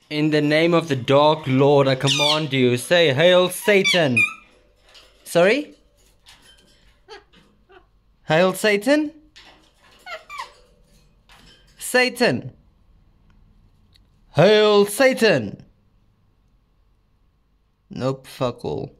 In the name of the Dark Lord, I command you, say, Hail Satan! Sorry? Hail Satan? Satan! Hail Satan! Nope, fuck all.